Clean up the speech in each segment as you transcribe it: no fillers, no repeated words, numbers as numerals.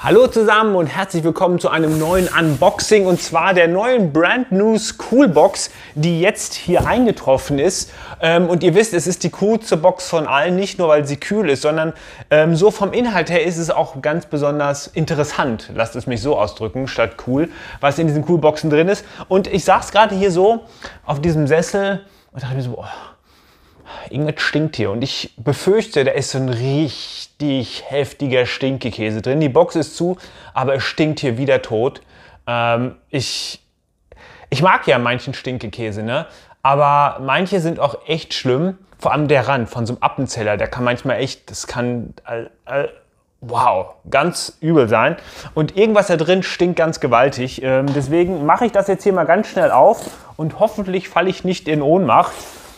Hallo zusammen und herzlich willkommen zu einem neuen Unboxing und zwar der neuen Brand New Cool Box, die jetzt hier eingetroffen ist. Und ihr wisst, es ist die coolste Box von allen, nicht nur weil sie kühl ist, sondern so vom Inhalt her ist es auch ganz besonders interessant, lasst es mich so ausdrücken, statt cool, was in diesen Coolboxen drin ist. Und ich saß gerade hier so auf diesem Sessel und dachte mir so, irgendwas stinkt hier und ich befürchte, da ist so ein richtig heftiger Stinkekäse drin. Die Box ist zu, aber es stinkt hier wie der Tod. Ich mag ja manchen Stinkekäse, ne? Aber manche sind auch echt schlimm. Vor allem der Rand von so einem Appenzeller, der kann manchmal echt, das kann, wow, ganz übel sein. Und irgendwas da drin stinkt ganz gewaltig. Deswegen mache ich das jetzt hier mal ganz schnell auf und hoffentlich falle ich nicht in Ohnmacht.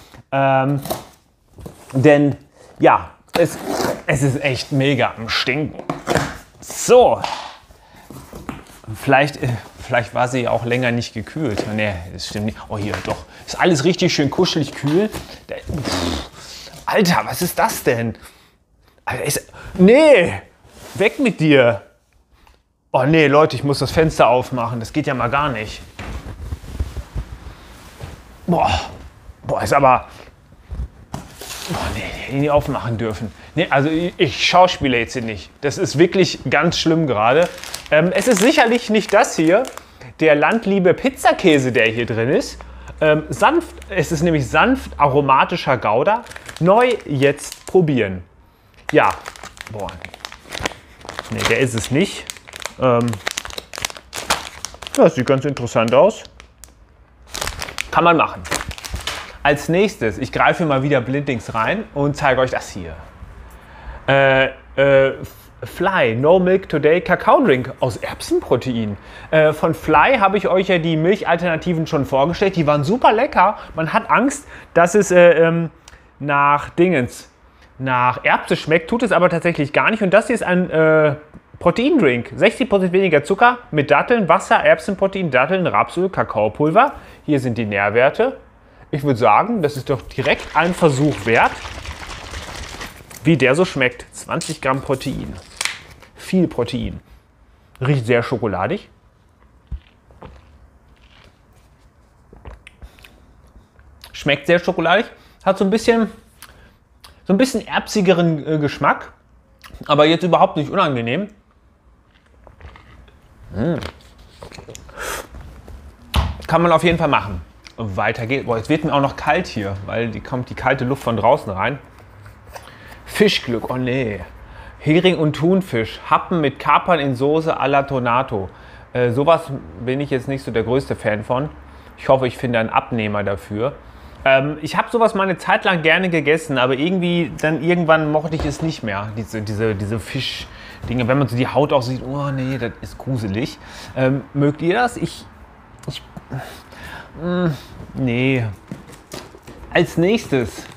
Denn ja, es ist echt mega am Stinken. So, vielleicht war sie auch länger nicht gekühlt. Nee, das stimmt nicht. Oh, hier, doch. Ist alles richtig schön kuschelig kühl. Alter, was ist das denn? Alter, nee, weg mit dir. Oh nee, Leute, ich muss das Fenster aufmachen. Das geht ja mal gar nicht. Boah, ist aber... Oh nee, hätte ich nie aufmachen dürfen. Nee, also ich schauspiele jetzt hier nicht. Das ist wirklich ganz schlimm gerade. Es ist sicherlich nicht das hier, der Landliebe Pizzakäse, der hier drin ist. Es ist nämlich sanft aromatischer Gouda. Neu jetzt probieren. Ja, boah. Nee, der ist es nicht. Das sieht ganz interessant aus. Kann man machen. Als nächstes, ich greife mal wieder blindlings rein und zeige euch das hier. Fly No Milk Today Kakao-Drink aus Erbsenprotein. Von Fly habe ich euch ja die Milchalternativen schon vorgestellt. Die waren super lecker. Man hat Angst, dass es nach Erbse schmeckt. Tut es aber tatsächlich gar nicht. Und das hier ist ein Proteindrink. 60% weniger Zucker mit Datteln, Wasser, Erbsenprotein, Datteln, Rapsöl, Kakaopulver. Hier sind die Nährwerte. Ich würde sagen, das ist doch direkt ein Versuch wert, wie der so schmeckt. 20 Gramm Protein. Viel Protein. Riecht sehr schokoladig. Schmeckt sehr schokoladig. Hat so ein bisschen erbsigeren Geschmack. Aber jetzt überhaupt nicht unangenehm. Kann man auf jeden Fall machen. Weiter geht's. Boah, jetzt wird mir auch noch kalt hier, weil kommt die kalte Luft von draußen rein. Fischglück, oh nee. Hering und Thunfisch, Happen mit Kapern in Soße à la Tonato. Sowas bin ich jetzt nicht so der größte Fan von. Ich hoffe, ich finde einen Abnehmer dafür. Ich habe sowas mal eine Zeit lang gerne gegessen, aber irgendwann mochte ich es nicht mehr. Diese Fischdinge, wenn man so die Haut auch sieht, oh nee, das ist gruselig. Mögt ihr das? Nee. Als nächstes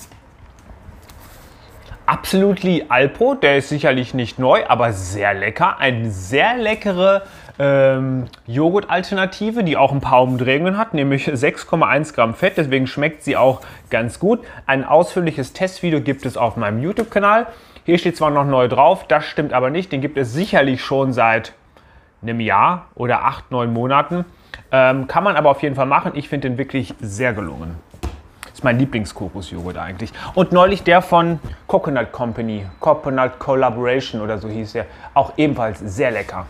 Absolutely Alpro, der ist sicherlich nicht neu, aber sehr lecker. Eine sehr leckere Joghurt-Alternative, die auch ein paar Umdrehungen hat, nämlich 6,1 Gramm Fett, deswegen schmeckt sie auch ganz gut. Ein ausführliches Testvideo gibt es auf meinem YouTube-Kanal. Hier steht zwar noch neu drauf, das stimmt aber nicht, den gibt es sicherlich schon seit einem Jahr oder 8, 9 Monaten. Kann man aber auf jeden Fall machen. Ich finde den wirklich sehr gelungen. Ist mein Lieblings-Kokosjoghurt eigentlich. Und neulich der von Coconut Company, Coconut Collaboration oder so hieß der, auch ebenfalls sehr lecker.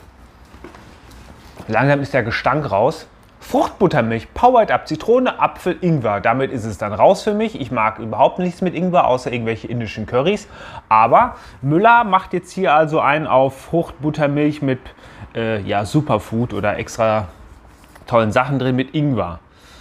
Langsam ist der Gestank raus. Fruchtbuttermilch, Powered Up, Zitrone, Apfel, Ingwer. Damit ist es dann raus für mich. Ich mag überhaupt nichts mit Ingwer, außer irgendwelche indischen Currys. Aber Müller macht jetzt hier also einen auf Fruchtbuttermilch mit ja, Superfood oder extra tollen Sachen drin mit Ingwer.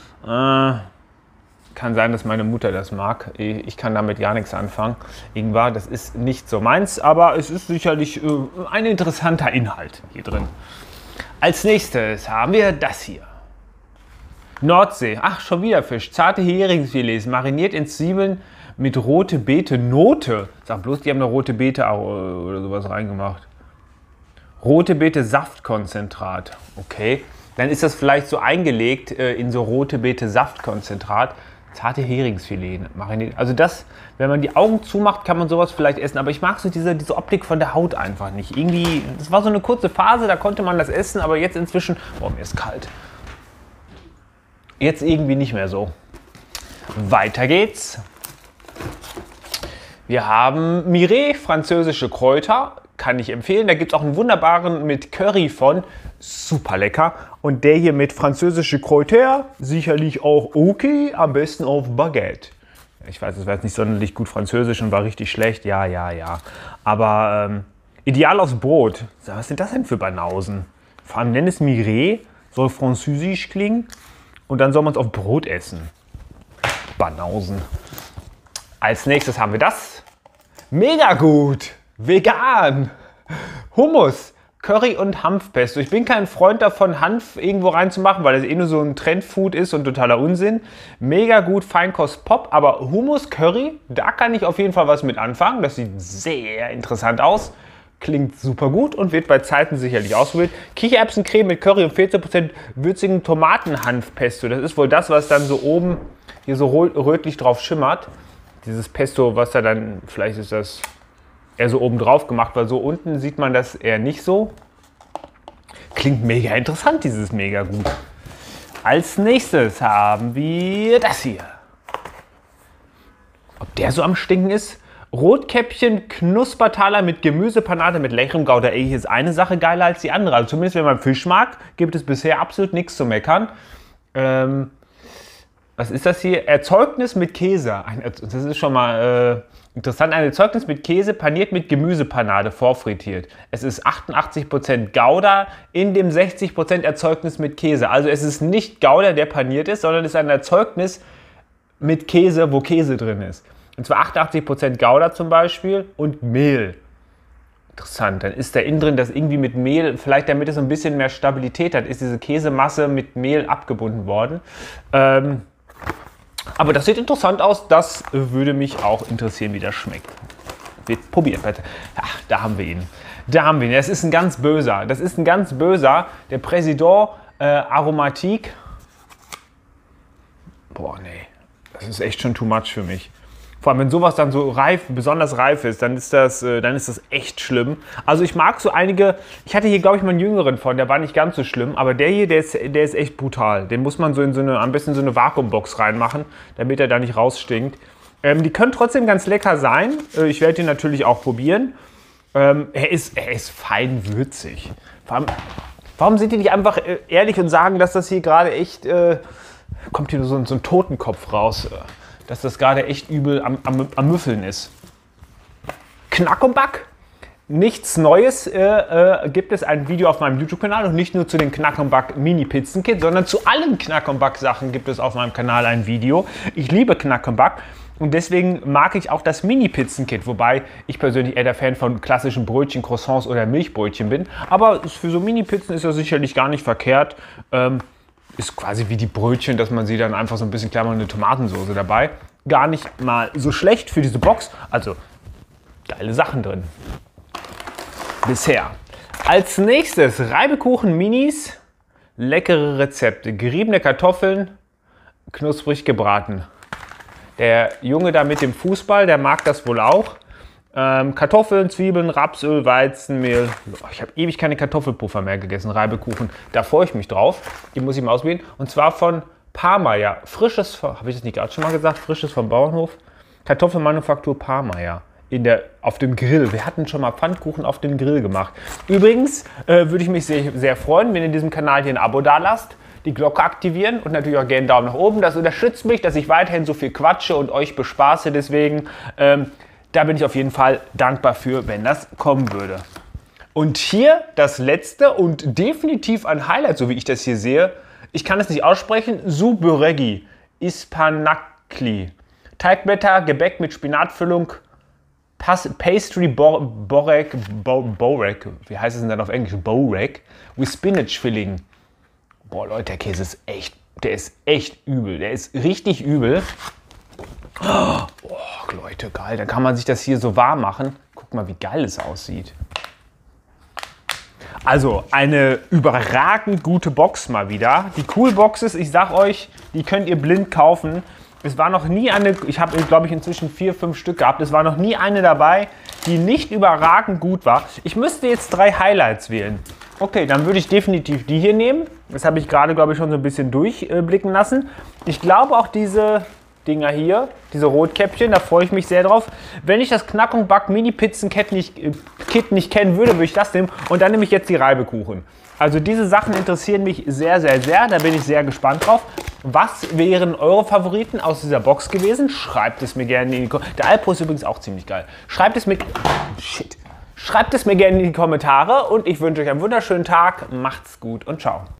Kann sein, dass meine Mutter das mag. Ich kann damit gar nichts anfangen. Ingwer, das ist nicht so meins, aber es ist sicherlich ein interessanter Inhalt hier drin. Als nächstes haben wir das hier. Nordsee. Ach, schon wieder Fisch. Zarte Heringsfilets, mariniert in Zwiebeln mit rote Beete Note. Sag bloß, die haben eine rote Beete oder sowas reingemacht. Rote Beete Saftkonzentrat. Okay. Dann ist das vielleicht so eingelegt in so rote Beete Saftkonzentrat. Zarte Heringsfilet. Also das, wenn man die Augen zumacht, kann man sowas vielleicht essen. Aber ich mag so diese Optik von der Haut einfach nicht. Irgendwie, das war so eine kurze Phase, da konnte man das essen. Aber jetzt inzwischen, oh, mir ist kalt. Jetzt irgendwie nicht mehr so. Weiter geht's. Wir haben Mireille, französische Kräuter. Kann ich empfehlen. Da gibt es auch einen wunderbaren mit Curry von. Super lecker. Und der hier mit französische Kräuter, sicherlich auch okay, am besten auf Baguette. Ich weiß, es war jetzt nicht sonderlich gut französisch und war richtig schlecht. Ja. Aber ideal aufs Brot. Was sind das denn für Banausen? Vor allem nennt es Mireille, soll französisch klingen und dann soll man es auf Brot essen. Banausen. Als nächstes haben wir das. Mega gut. Vegan. Hummus. Curry und Hanfpesto. Ich bin kein Freund davon, Hanf irgendwo reinzumachen, weil das eh nur so ein Trendfood ist und totaler Unsinn. Mega gut, Feinkost Pop, aber Hummus, Curry, da kann ich auf jeden Fall was mit anfangen. Das sieht sehr interessant aus. Klingt super gut und wird bei Zeiten sicherlich ausprobiert. Kichererbsencreme mit Curry und 14% würzigen Tomatenhanfpesto. Das ist wohl das, was dann so oben hier so rötlich drauf schimmert. Dieses Pesto, was da dann, vielleicht ist das eher so oben drauf gemacht, weil so unten sieht man das eher nicht so. Klingt mega interessant, dieses mega gut. Als nächstes haben wir das hier. Ob der so am Stinken ist? Rotkäppchen Knuspertaler mit Gemüsepanade mit leckerem Gouda. Ey, hier ist eine Sache geiler als die andere. Also zumindest wenn man Fisch mag, gibt es bisher absolut nichts zu meckern. Was ist das hier? Erzeugnis mit Käse. Das ist schon mal interessant. Ein Erzeugnis mit Käse, paniert mit Gemüsepanade, vorfrittiert. Es ist 88% Gouda in dem 60% Erzeugnis mit Käse. Also es ist nicht Gouda, der paniert ist, sondern es ist ein Erzeugnis mit Käse, wo Käse drin ist. Und zwar 88% Gouda zum Beispiel und Mehl. Interessant, dann ist da innen drin das irgendwie mit Mehl, vielleicht damit es ein bisschen mehr Stabilität hat, ist diese Käsemasse mit Mehl abgebunden worden. Aber das sieht interessant aus, das würde mich auch interessieren, wie das schmeckt. Wir probieren bitte. Ach, da haben wir ihn. Da haben wir ihn. Das ist ein ganz böser. Das ist ein ganz böser. Der Président Aromatique. Boah, nee. Das ist echt schon too much für mich. Vor allem, wenn sowas dann so reif, besonders reif ist, dann ist das echt schlimm. Also ich mag so einige, ich hatte hier glaube ich mal einen jüngeren von, der war nicht ganz so schlimm, aber der hier, der ist echt brutal. Den muss man so in so eine, am besten in so eine Vakuumbox reinmachen, damit er da nicht rausstinkt. Die können trotzdem ganz lecker sein. Ich werde ihn natürlich auch probieren. Er ist fein würzig. Warum sind die nicht einfach ehrlich und sagen, dass das hier gerade echt, kommt hier so ein Totenkopf raus, dass das gerade echt übel am Müffeln ist. Knack und Back. Nichts Neues gibt es ein Video auf meinem YouTube-Kanal und nicht nur zu den Knack und Back Mini-Pizzen-Kit, sondern zu allen Knack und Back Sachen gibt es auf meinem Kanal ein Video. Ich liebe Knack und Back und deswegen mag ich auch das Mini-Pizzen-Kit, wobei ich persönlich eher der Fan von klassischen Brötchen, Croissants oder Milchbrötchen bin. Aber für so Mini-Pizzen ist das sicherlich gar nicht verkehrt. Ist quasi wie die Brötchen, dass man sie dann einfach so ein bisschen klein macht, eine Tomatensauce dabei. Gar nicht mal so schlecht für diese Box. Also geile Sachen drin. Bisher. Als nächstes Reibekuchen Minis. Leckere Rezepte. Geriebene Kartoffeln, knusprig gebraten. Der Junge da mit dem Fußball, der mag das wohl auch. Kartoffeln, Zwiebeln, Rapsöl, Weizenmehl. Ich habe ewig keine Kartoffelpuffer mehr gegessen, Reibekuchen. Da freue ich mich drauf. Die muss ich mal ausprobieren. Und zwar von Parmeier. Frisches, habe ich das nicht gerade schon mal gesagt? Frisches vom Bauernhof. Kartoffelmanufaktur Parmeier. Auf dem Grill. Wir hatten schon mal Pfannkuchen auf dem Grill gemacht. Übrigens würde ich mich sehr, sehr freuen, wenn ihr diesem Kanal hier ein Abo dalasst. Die Glocke aktivieren und natürlich auch gerne einen Daumen nach oben. Das unterstützt mich, dass ich weiterhin so viel quatsche und euch bespaße. Deswegen da bin ich auf jeden Fall dankbar für, wenn das kommen würde. Und hier das letzte und definitiv ein Highlight, so wie ich das hier sehe. Ich kann es nicht aussprechen. Suburegi Ispanakli. Teigblätter, Gebäck mit Spinatfüllung, Pastry Borek, wie heißt es denn dann auf Englisch? Borek, with Spinach Filling. Boah Leute, der Käse ist echt übel. Der ist richtig übel. Oh, Leute, geil. Dann kann man sich das hier so warm machen. Guck mal, wie geil es aussieht. Also, eine überragend gute Box mal wieder. Die Cool Boxes, ich sag euch, die könnt ihr blind kaufen. Es war noch nie eine, ich habe glaube ich inzwischen 4, 5 Stück gehabt, es war noch nie eine dabei, die nicht überragend gut war. Ich müsste jetzt 3 Highlights wählen. Okay, dann würde ich definitiv die hier nehmen. Das habe ich gerade, glaube ich, schon so ein bisschen durchblicken lassen. Ich glaube auch diese Dinger hier, diese Rotkäppchen, da freue ich mich sehr drauf. Wenn ich das Knack und Back Mini Pizzen Kit nicht kennen würde, würde ich das nehmen. Und dann nehme ich jetzt die Reibekuchen. Also diese Sachen interessieren mich sehr, sehr, sehr. Da bin ich sehr gespannt drauf. Was wären eure Favoriten aus dieser Box gewesen? Schreibt es mir gerne in die Kommentare. Der Alpro ist übrigens auch ziemlich geil. Schreibt es mir gerne in die Kommentare und ich wünsche euch einen wunderschönen Tag. Macht's gut und ciao.